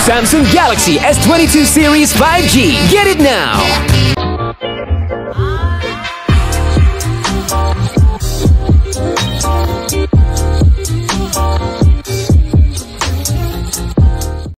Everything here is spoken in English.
Samsung Galaxy S22 series 5G. Get it now!